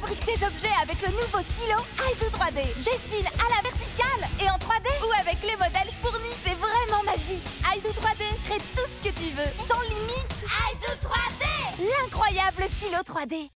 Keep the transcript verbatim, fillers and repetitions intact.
Fabrique tes objets avec le nouveau stylo Ido trois D. Dessine à la verticale et en trois D ou avec les modèles fournis. C'est vraiment magique. Ido trois D, crée tout ce que tu veux, sans limite. Ido trois D, l'incroyable stylo trois D.